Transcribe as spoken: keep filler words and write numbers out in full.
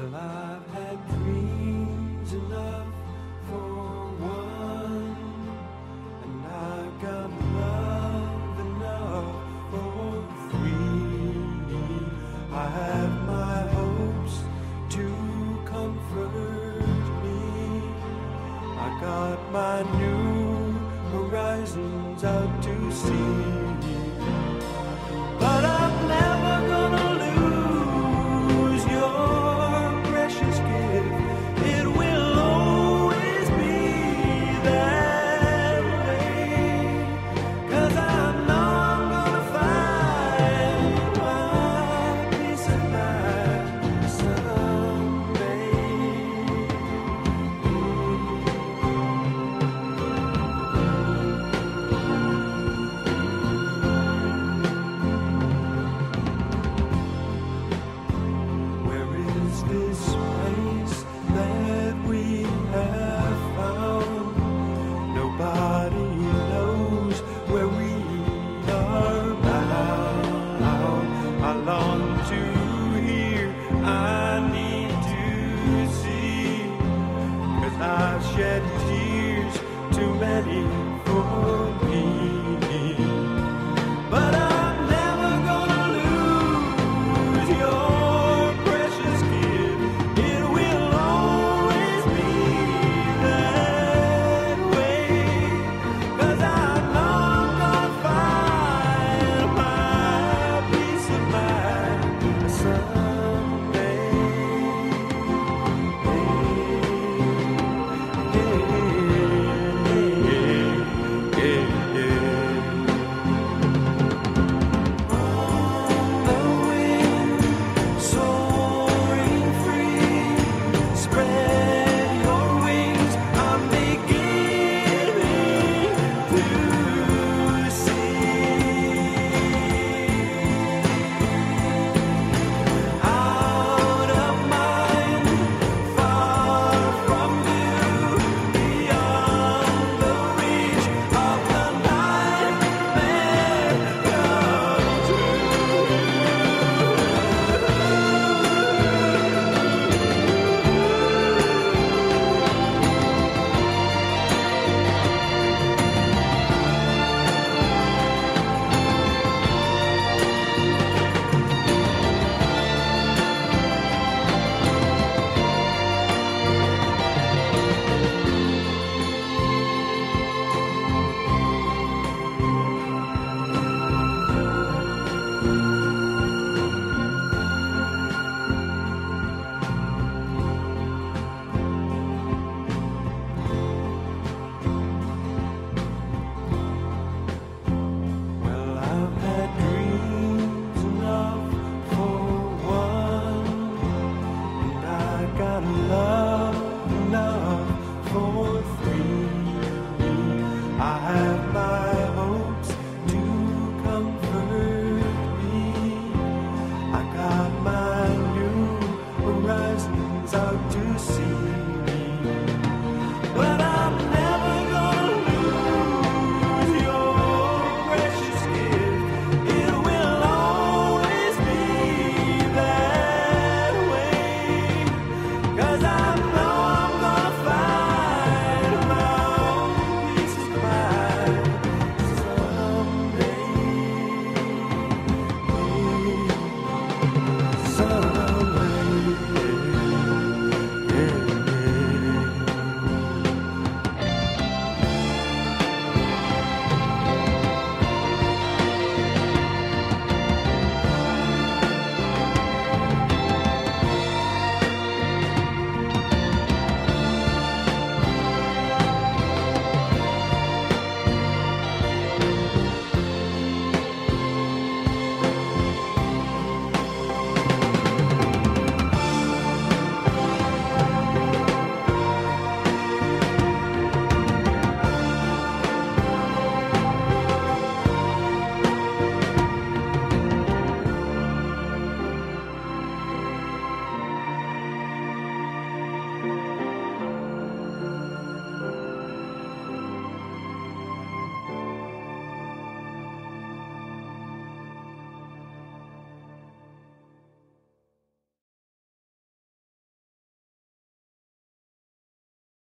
Well, I've had dreams enough for one, and I've got love enough for three. I have my hopes to comfort me. I got my new horizons out to sea. But I'm never gonna lose your precious gift. It will always be that way. 'Cause I know I'm gonna find my peace of mind someday. Where is this place that we have found? Nobody knows where we are bound. I long to hear, I need to see, 'cause I've shed tears too many for me. But I'm never gonna lose your precious gift. It will always be that way. 'Cause I know I'm gonna find my peace of mind someday. On the wind, soaring free, spread your wings. I'm beginning to see. Out of mind, far from view, beyond the reach of the nightmare come true. Well, I've had dreams enough for one, and I got love enough for